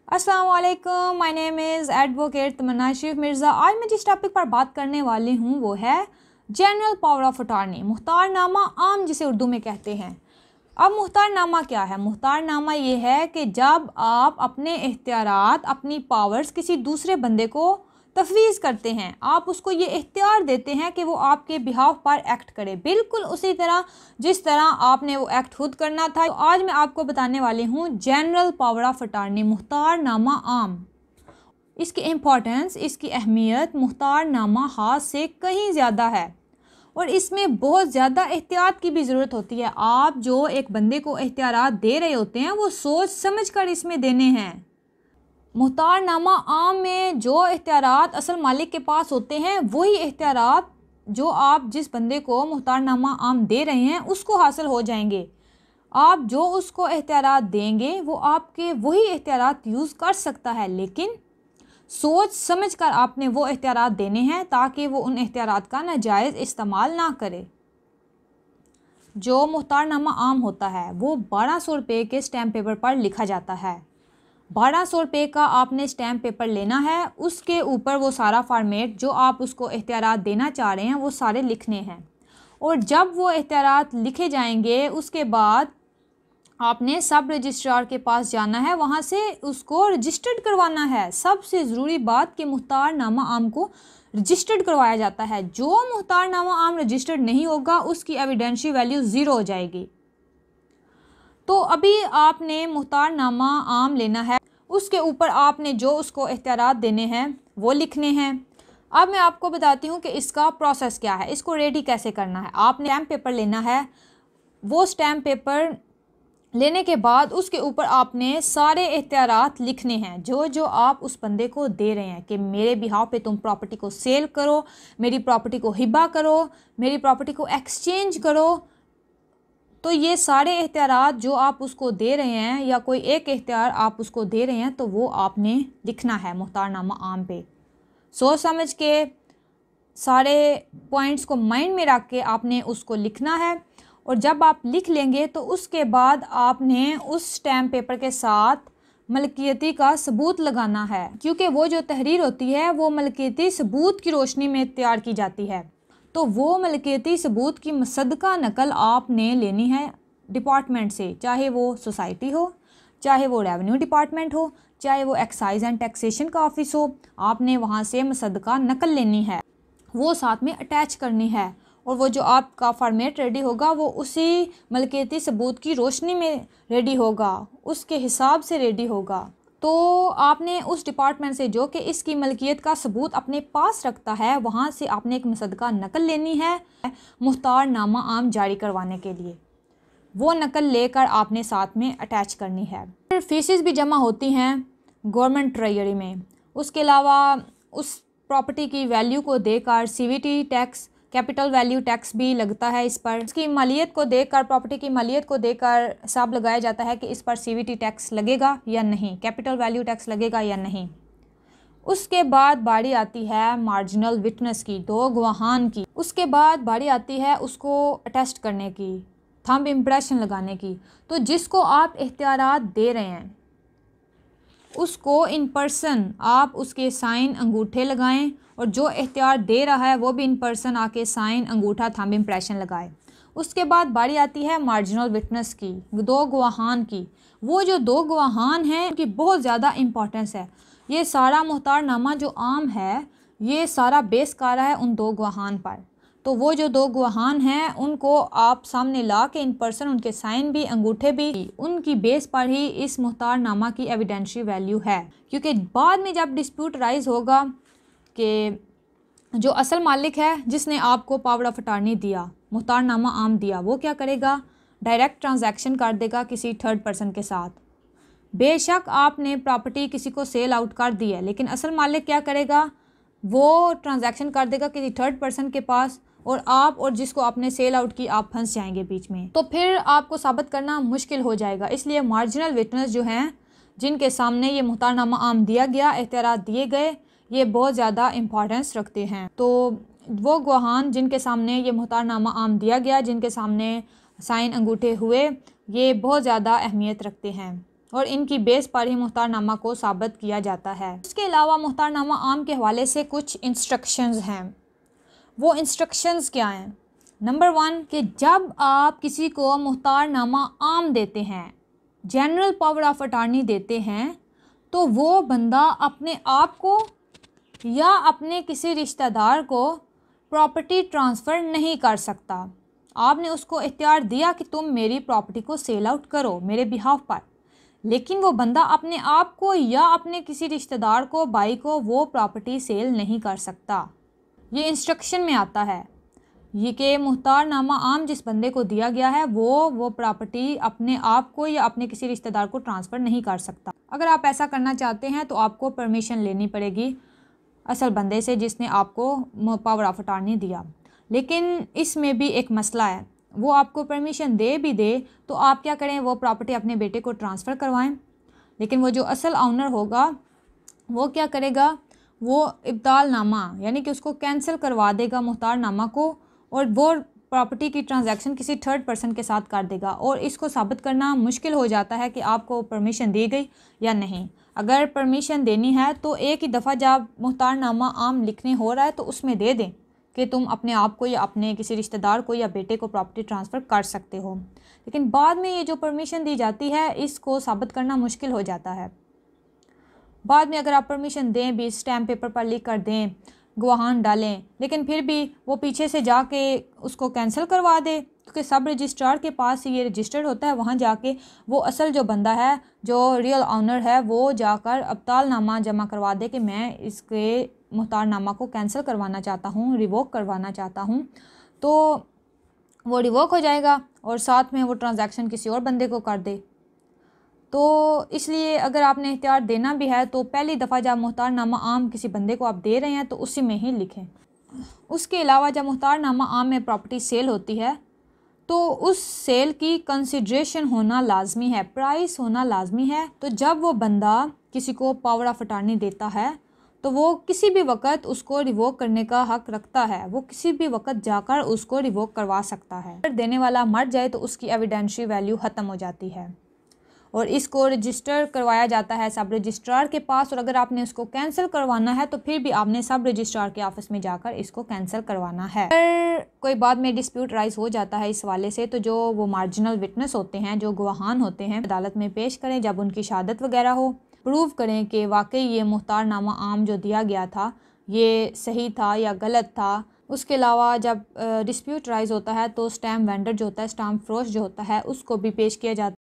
अस्सलाम वालेकुम, my name is advocate Tamanna Sharif Mirza. आज मैं जिस टॉपिक पर बात करने वाली हूँ वो है जनरल पावर ऑफ अटॉर्नी, मुख्तारनामा आम जिसे उर्दू में कहते हैं। अब मुख्तारनामा क्या है? मुख्तारनामा ये है कि जब आप अपने इख्तियारात, अपनी पावर्स किसी दूसरे बंदे को तफवीज़ करते हैं, आप उसको ये इख्तियार देते हैं कि वो आपके बिहाफ पर एक्ट करे, बिल्कुल उसी तरह जिस तरह आपने वो एक्ट खुद करना था। तो आज मैं आपको बताने वाली हूँ जनरल पावर ऑफ अटॉर्नी, मुख्तारनामा आम। इसकी इम्पोर्टेंस, इसकी अहमियत मुख्तारनामा हाथ से कहीं ज़्यादा है और इसमें बहुत ज़्यादा एहतियात की भी ज़रूरत होती है। आप जो एक बंदे को इख्तियारात दे रहे होते हैं वो सोच समझ कर इसमें देने हैं। मुख्तारनामा आम में जो इख्तियारात असल मालिक के पास होते हैं वही इख्तियारात जो आप जिस बंदे को मुख्तारनामा आम दे रहे हैं उसको हासिल हो जाएंगे। आप जो उसको इख्तियारात देंगे वो आपके वही इख्तियारात यूज़ कर सकता है, लेकिन सोच समझ कर आपने वो इख्तियारात देने हैं ताकि वो उन इख्तियारात का नाजायज़ इस्तेमाल ना करे। जो मुख्तारनामा आम होता है वो 1200 रुपये के स्टैम्प पेपर पर लिखा जाता है। 1200 रुपये का आपने स्टैम्प पेपर लेना है, उसके ऊपर वो सारा फॉर्मेट जो आप उसको इख्तियारात देना चाह रहे हैं वो सारे लिखने हैं। और जब वो इख्तियारात लिखे जाएंगे उसके बाद आपने सब रजिस्ट्रार के पास जाना है, वहाँ से उसको रजिस्टर्ड करवाना है। सबसे ज़रूरी बात कि मुख्तारनामा आम को रजिस्टर्ड करवाया जाता है। जो मुख्तारनामा आम रजिस्टर्ड नहीं होगा उसकी एविडेंशियल वैल्यू ज़ीरो हो जाएगी। तो अभी आपने मुख्तारनामा आम लेना है, उसके ऊपर आपने जो उसको इख्तियारात देने हैं वो लिखने हैं। अब मैं आपको बताती हूँ कि इसका प्रोसेस क्या है, इसको रेडी कैसे करना है। आपने स्टैम्प पेपर लेना है, वो स्टैम्प पेपर लेने के बाद उसके ऊपर आपने सारे इख्तियारात लिखने हैं जो जो आप उस बंदे को दे रहे हैं कि मेरे बिहाफ पे तुम प्रॉपर्टी को सेल करो, मेरी प्रॉपर्टी को हिबा करो, मेरी प्रॉपर्टी को एक्सचेंज करो। तो ये सारे इख्तियारात जो आप उसको दे रहे हैं या कोई एक इख्तियार आप उसको दे रहे हैं तो वो आपने लिखना है मुख्तारनामा आम पे। सोच समझ के सारे पॉइंट्स को माइंड में रख के आपने उसको लिखना है। और जब आप लिख लेंगे तो उसके बाद आपने उस स्टैम्प पेपर के साथ मलकियती का सबूत लगाना है, क्योंकि वो जो तहरीर होती है वो मलकियती सबूत की रोशनी में तैयार की जाती है। तो वो मलकियती सबूत की मुसद्दका नकल आपने लेनी है डिपार्टमेंट से, चाहे वो सोसाइटी हो, चाहे वो रेवेन्यू डिपार्टमेंट हो, चाहे वो एक्साइज एंड टैक्सेशन का ऑफिस हो। आपने वहाँ से मुसद्दका नकल लेनी है, वो साथ में अटैच करनी है। और वो जो आपका फॉर्मेट रेडी होगा वो उसी मलकियती सबूत की रोशनी में रेडी होगा, उसके हिसाब से रेडी होगा। तो आपने उस डिपार्टमेंट से जो कि इसकी मलकियत का सबूत अपने पास रखता है वहाँ से आपने एक मुसद्दका नकल लेनी है मुख्तारनामा आम जारी करवाने के लिए। वो नकल लेकर आपने साथ में अटैच करनी है। फिर फीसेस भी जमा होती हैं गवर्नमेंट ट्रेजरी में। उसके अलावा उस प्रॉपर्टी की वैल्यू को देकर CVT tax, capital value tax भी लगता है इस पर। इसकी मालियत को देखकर, प्रॉपर्टी की मालियत को देखकर हिसाब लगाया जाता है कि इस पर सीवीटी टैक्स लगेगा या नहीं, कैपिटल वैल्यू टैक्स लगेगा या नहीं। उसके बाद बारी आती है मार्जिनल विटनेस की, दो गवाहान की। उसके बाद बारी आती है उसको अटेस्ट करने की, थंब इम्प्रेशन लगाने की। तो जिसको आप इख्तियारात दे रहे हैं उसको इन पर्सन आप उसके साइन अंगूठे लगाएं और जो इख्तियार दे रहा है वो भी इन पर्सन आके साइन अंगूठा थंब इम्प्रेशन लगाए। उसके बाद बारी आती है मार्जिनल विटनेस की, दो गवाहान की। वो जो दो गवाहान हैं उनकी बहुत ज़्यादा इम्पोर्टेंस है। ये सारा मुख्तारनामा जो आम है ये सारा बेस कर रहा है उन दो गवाहान पर। तो वो जो दो गवाहान हैं उनको आप सामने ला के इन पर्सन उनके साइन भी, अंगूठे भी, उनकी बेस पर ही इस मुख्तारनामा की एविडेंशियल वैल्यू है। क्योंकि बाद में जब डिस्प्यूट राइज होगा कि जो असल मालिक है जिसने आपको पावर ऑफ अटॉर्नी दिया, मुख्तारनामा आम दिया, वो क्या करेगा, डायरेक्ट ट्रांजैक्शन कर देगा किसी थर्ड पर्सन के साथ। बेशक आपने प्रॉपर्टी किसी को सेल आउट कर दी है, लेकिन असल मालिक क्या करेगा, वो ट्रांजैक्शन कर देगा किसी थर्ड पर्सन के पास और आप और जिसको आपने सेल आउट की आप फंस जाएंगे बीच में। तो फिर आपको साबित करना मुश्किल हो जाएगा। इसलिए मार्जिनल विटनेस जो हैं जिनके सामने ये मुख्तारनामा आम दिया गया, इख्तियारात दिए गए, ये बहुत ज़्यादा इम्पॉर्टेंस रखते हैं। तो वो गवाहान जिनके सामने ये मुख्तारनामा आम दिया गया, जिनके सामने साइन अंगूठे हुए, ये बहुत ज़्यादा अहमियत रखते हैं। और इनकी बेस पर ही मुख्तारनामा को साबित किया जाता है। इसके अलावा मुख्तारनामा आम के हवाले से कुछ इंस्ट्रक्शंस हैं। वो इंस्ट्रक्शंस क्या हैं? नंबर 1 कि जब आप किसी को मुख्तारनामा आम देते हैं, जनरल पावर ऑफ अटॉर्नी देते हैं, तो वो बंदा अपने आप को या अपने किसी रिश्तेदार को प्रॉपर्टी ट्रांसफ़र नहीं कर सकता। आपने उसको इख्तियार दिया कि तुम मेरी प्रॉपर्टी को सेल आउट करो मेरे बिहाफ पर, लेकिन वो बंदा अपने आप को या अपने किसी रिश्तेदार को, भाई को, वो प्रॉपर्टी सेल नहीं कर सकता। ये इंस्ट्रक्शन में आता है ये कि मुख्तारनामा आम जिस बंदे को दिया गया है वो प्रॉपर्टी अपने आप को या अपने किसी रिश्तेदार को ट्रांसफ़र नहीं कर सकता। अगर आप ऐसा करना चाहते हैं तो आपको परमिशन लेनी पड़ेगी असल बंदे से जिसने आपको पावर ऑफ अटॉर्नी दिया। लेकिन इसमें भी एक मसला है, वो आपको परमिशन दे भी दे तो आप क्या करें, वो प्रॉपर्टी अपने बेटे को ट्रांसफ़र करवाएं, लेकिन वो जो असल ऑनर होगा वो क्या करेगा, वो इब्तालनामा यानी कि उसको कैंसिल करवा देगा मुख्तारनामा को, और वो प्रॉपर्टी की ट्रांजैक्शन किसी थर्ड पर्सन के साथ कर देगा। और इसको साबित करना मुश्किल हो जाता है कि आपको परमिशन दी गई या नहीं। अगर परमिशन देनी है तो एक ही दफ़ा जब मुख्तारनामा आम लिखने हो रहा है तो उसमें दे दें कि तुम अपने आप को या अपने किसी रिश्तेदार को या बेटे को प्रॉपर्टी ट्रांसफ़र कर सकते हो। लेकिन बाद में ये जो परमिशन दी जाती है इसको साबित करना मुश्किल हो जाता है। बाद में अगर आप परमिशन दें भी, स्टैम्प पेपर पर लिख कर दें, गवाहान डालें, लेकिन फिर भी वो पीछे से जाके उसको कैंसिल करवा दे, क्योंकि सब रजिस्ट्रार के पास ये रजिस्टर्ड होता है, वहाँ जाके वो असल जो बंदा है, जो रियल ऑनर है, वो जाकर इब्तालनामा जमा करवा दे कि मैं इसके मुख्तारनामा को कैंसिल करवाना चाहता हूँ, रिवोक करवाना चाहता हूँ, तो वो रिवोक हो जाएगा और साथ में वो ट्रांजैक्शन किसी और बंदे को कर दे। तो इसलिए अगर आपने इख्तियार देना भी है तो पहली दफ़ा जब मुख्तारनामा आम किसी बंदे को आप दे रहे हैं तो उसी में ही लिखें। उसके अलावा जब मुख्तारनामा आम में प्रॉपर्टी सेल होती है तो उस सेल की कंसिडरेशन होना लाजमी है, प्राइस होना लाजमी है। तो जब वो बंदा किसी को पावर ऑफ अटॉर्नी देता है तो वो किसी भी वक्त उसको रिवोक करने का हक रखता है, वो किसी भी वक्त जाकर उसको रिवोक करवा सकता है। अगर देने वाला मर जाए तो उसकी एविडेंशियल वैल्यू ख़त्म हो जाती है और इसको रजिस्टर करवाया जाता है सब रजिस्ट्रार के पास। और अगर आपने उसको कैंसिल करवाना है तो फिर भी आपने सब रजिस्ट्रार के ऑफिस में जाकर इसको कैंसिल करवाना है। अगर कोई बाद में डिस्प्यूट राइज हो जाता है इस वाले से तो जो वो मार्जिनल विटनेस होते हैं, जो गवाहान होते हैं, अदालत में पेश करें जब उनकी शहादत वगैरह हो, प्रूव करें कि वाकई ये मुख्तारनामा आम जो दिया गया था ये सही था या गलत था। उसके अलावा जब डिस्प्यूट राइज होता है तो स्टैम्प वेंडर जो होता है, स्टैम्प फरोश जो होता है, उसको भी पेश किया जाता है।